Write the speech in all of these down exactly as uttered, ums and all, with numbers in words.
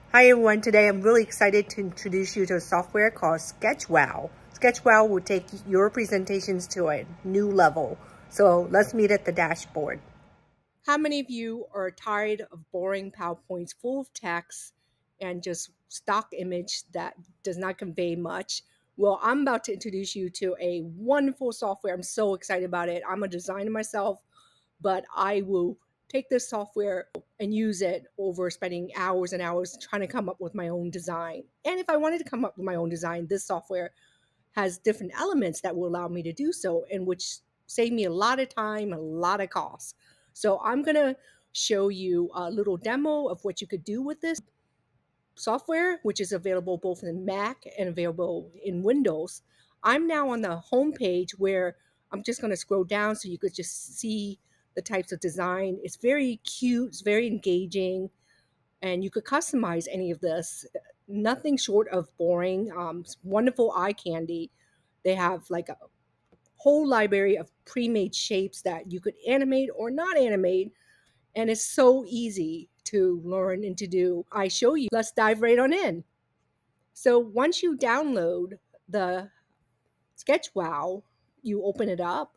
Hi everyone, today I'm really excited to introduce you to a software called SketchWow. SketchWow will take your presentations to a new level. So let's meet at the dashboard. How many of you are tired of boring PowerPoints full of text and just stock image that does not convey much? Well, I'm about to introduce you to a wonderful software. I'm so excited about it. I'm a designer myself, but I will take this software and use it over spending hours and hours trying to come up with my own design. And if I wanted to come up with my own design, this software has different elements that will allow me to do so, and which save me a lot of time, a lot of costs. So I'm gonna show you a little demo of what you could do with this software, which is available both in Mac and available in Windows. I'm now on the home page where I'm just gonna scroll down so you could just see the types of design. It's very cute, it's very engaging, and you could customize any of this. Nothing short of boring. Um, it's wonderful eye candy. They have like a whole library of pre-made shapes that you could animate or not animate, and it's so easy to learn and to do. I show you. Let's dive right on in. So once you download the SketchWow, you open it up.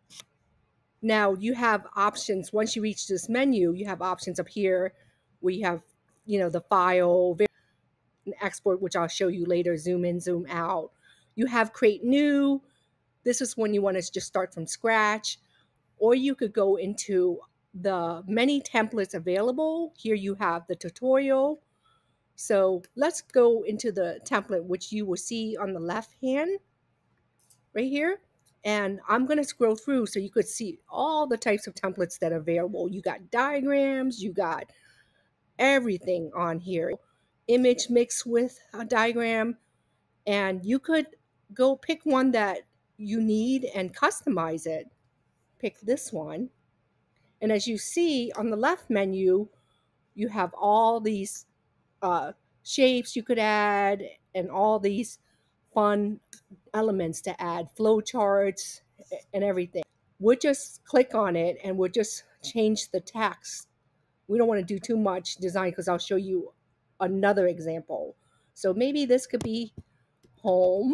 Now you have options. Once you reach this menu, you have options up here where you have, you know, the file, and export, which I'll show you later, zoom in, zoom out. You have create new. This is when you want to just start from scratch, or you could go into the many templates available. Here you have the tutorial. So let's go into the template, which you will see on the left hand right here. And I'm going to scroll through so you could see all the types of templates that are available. You got diagrams, you got everything on here. Image mixed with a diagram. And you could go pick one that you need and customize it. Pick this one. And as you see on the left menu, you have all these uh, shapes you could add and all these fun elements to add, flowcharts and everything. We'll just click on it and we'll just change the text. We don't want to do too much design because I'll show you another example. So maybe this could be home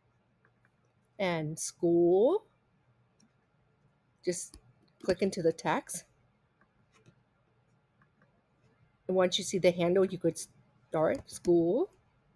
and school. Just click into the text. And once you see the handle, you could start school.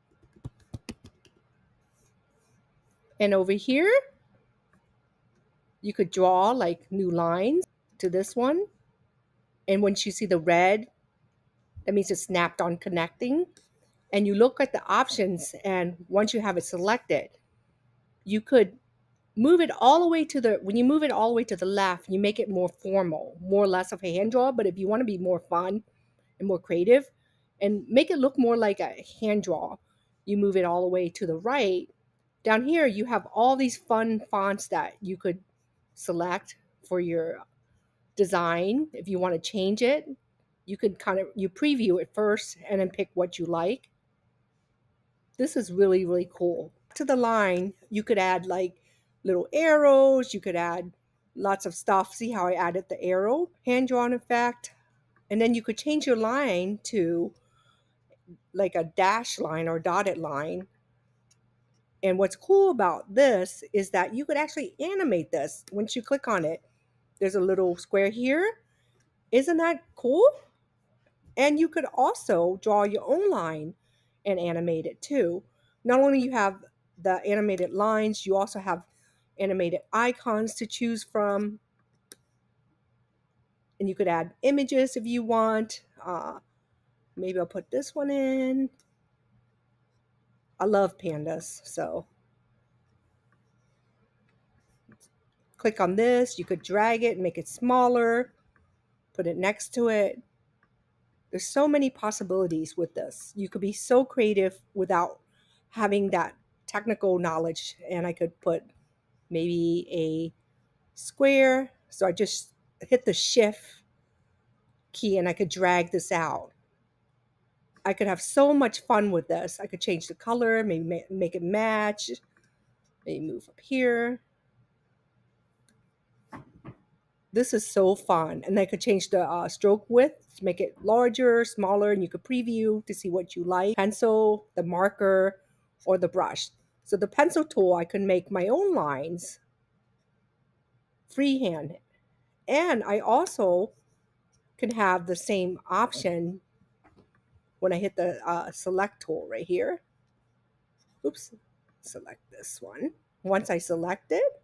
And over here, you could draw like new lines to this one. And once you see the red, that means it's snapped on connecting. And you look at the options, and once you have it selected, you could move it all the way to the, when you move it all the way to the left, you make it more formal, more or less of a hand draw. But if you want to be more fun and more creative and make it look more like a hand draw, you move it all the way to the right. Down here, you have all these fun fonts that you could select for your design. If you want to change it, you could kind of, you preview it first and then pick what you like. This is really, really cool. To the line, you could add like little arrows. You could add lots of stuff. See how I added the arrow? Hand-drawn effect. And then you could change your line to like a dash line or dotted line. And what's cool about this is that you could actually animate this. Once you click on it, there's a little square here. Isn't that cool? And you could also draw your own line and animate it too. Not only you have the animated lines, you also have animated icons to choose from. And you could add images if you want. Uh, maybe I'll put this one in. I love pandas, so click on this. You could drag it and make it smaller, put it next to it. There's so many possibilities with this. You could be so creative without having that technical knowledge. And I could put maybe a square. So I just hit the shift key and I could drag this out. I could have so much fun with this. I could change the color, maybe make it match, maybe move up here. This is so fun. And I could change the uh, stroke width to make it larger, smaller, and you could preview to see what you like. Pencil, the marker, or the brush. So the pencil tool, I can make my own lines freehand. And I also can have the same option when I hit the uh, select tool right here. Oops, select this one. Once I select it,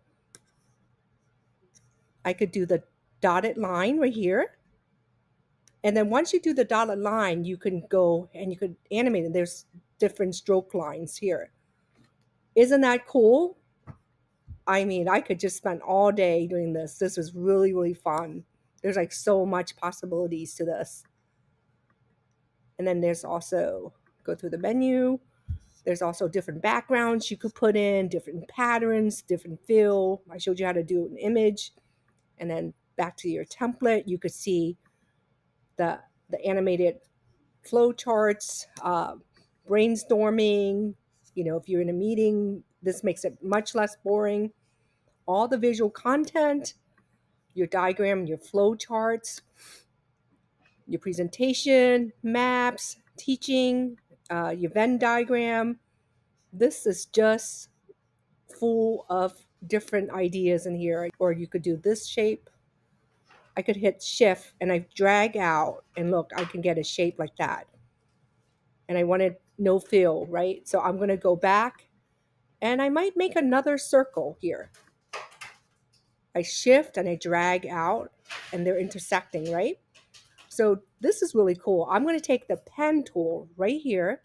I could do the dotted line right here. And then once you do the dotted line, you can go and you could animate it. There's different stroke lines here. Isn't that cool? I mean, I could just spend all day doing this. This is really, really fun. There's like so much possibilities to this. And then there's also, go through the menu. There's also different backgrounds you could put in, different patterns, different feel. I showed you how to do an image. And then back to your template, you could see the, the animated flow charts, uh, brainstorming. You know, if you're in a meeting, this makes it much less boring. All the visual content, your diagram, your flow charts, your presentation, maps, teaching, uh, your Venn diagram. This is just full of different ideas in here. Or you could do this shape. I could hit shift and I drag out and look, I can get a shape like that. And I wanted no fill, right? So I'm going to go back and I might make another circle here. I shift and I drag out and they're intersecting, right? So this is really cool. I'm going to take the pen tool right here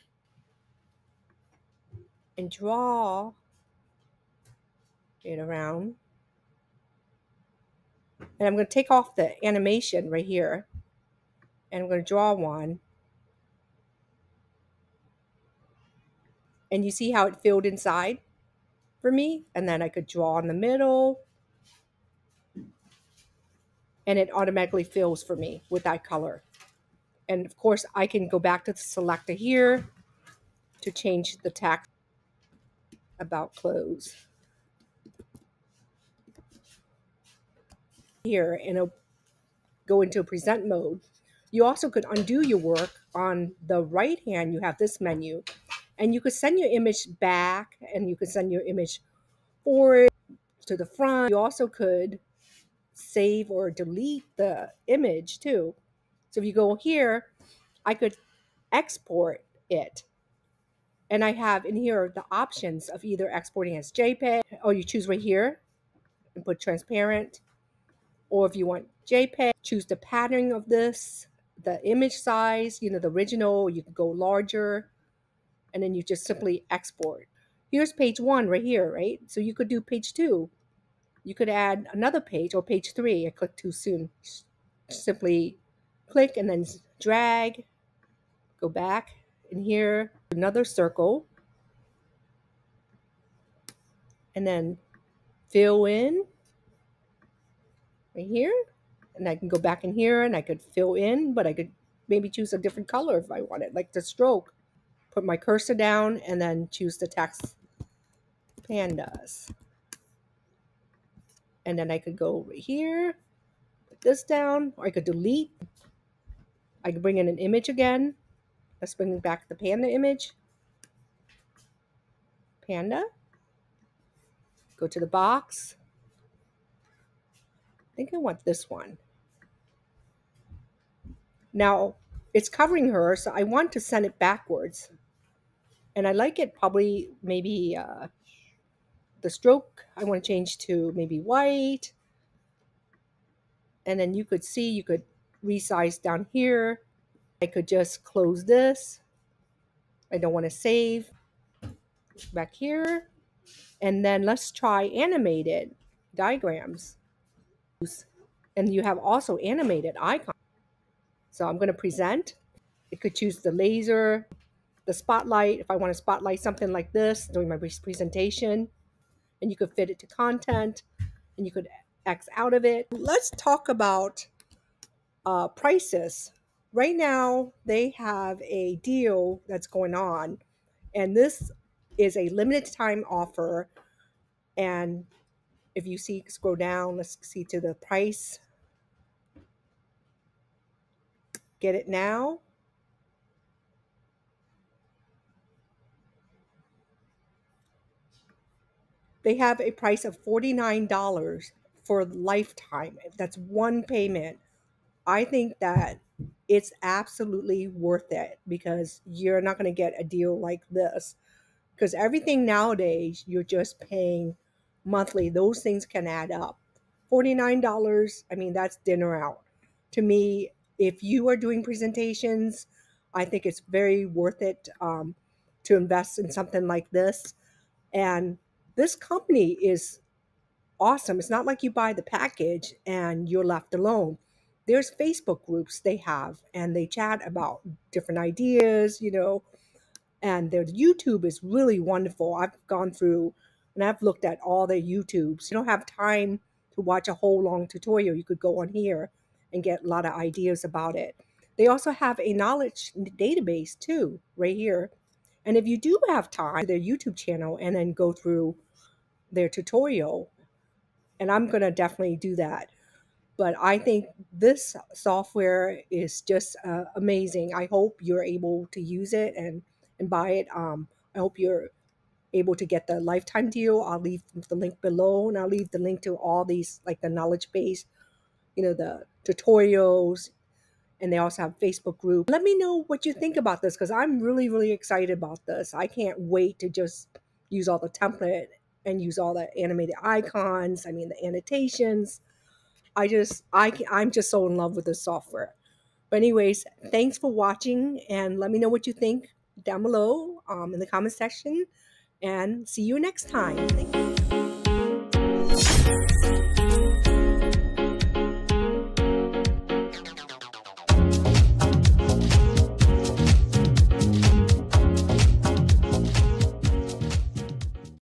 and draw it around. And I'm going to take off the animation right here. And I'm going to draw one. And you see how it filled inside for me? And then I could draw in the middle. And it automatically fills for me with that color. And of course, I can go back to the selector here to change the text about clothes. Here, and it'll go into present mode. You also could undo your work. On the right hand, you have this menu. And you could send your image back, and you could send your image forward to the front. You also could save or delete the image too. So if you go here, I could export it. And I have in here the options of either exporting as JPEG, or you choose right here and put transparent. Or if you want JPEG, choose the pattern of this, the image size, you know, the original, you can go larger, and then you just simply export. Here's page one right here, right? So you could do page two. You could add another page, or page three. I clicked too soon. Simply click and then drag, go back in here, another circle, and then fill in right here. And I can go back in here and I could fill in, but I could maybe choose a different color if I wanted, like the stroke. Put my cursor down and then choose the text pandas. And then I could go over here, put this down, or I could delete. I could bring in an image again. Let's bring back the panda image. Panda. Go to the box. I think I want this one. Now, it's covering her, so I want to send it backwards. And I like it probably maybe uh, the stroke, I want to change to maybe white. And then you could see, you could resize down here. I could just close this. I don't want to save. Back here. And then let's try animated diagrams. And you have also animated icons. So I'm going to present. It could choose the laser, the spotlight, if I want to spotlight something like this during my presentation. And you could fit it to content, and you could X out of it. Let's talk about uh, prices. Right now, they have a deal that's going on, and this is a limited time offer. And if you see, scroll down, let's see to the price. Get it now? They have a price of forty-nine dollars for lifetime. That's one payment. I think that it's absolutely worth it because you're not going to get a deal like this. Because everything nowadays, you're just paying monthly. Those things can add up. forty-nine dollars, I mean, that's dinner out. To me, if you are doing presentations, I think it's very worth it um, to invest in something like this. And this company is awesome. It's not like you buy the package and you're left alone. There's Facebook groups they have, and they chat about different ideas, you know, and their YouTube is really wonderful. I've gone through and I've looked at all their YouTubes. You don't have time to watch a whole long tutorial. You could go on here and get a lot of ideas about it. They also have a knowledge database too, right here. And if you do have time, their YouTube channel and then go through their tutorial, and I'm going to definitely do that. But I think this software is just uh, amazing. I hope you're able to use it and, and buy it. Um, I hope you're able to get the lifetime deal. I'll leave the link below, and I'll leave the link to all these, like the knowledge base, you know, the tutorials, and they also have Facebook group. Let me know what you think about this because I'm really, really excited about this. I can't wait to just use all the template and use all the animated icons. I mean, the annotations. I just, I, I'm just so in love with this software. But anyways, thanks for watching, and let me know what you think down below um, in the comment section, and see you next time. Thank you.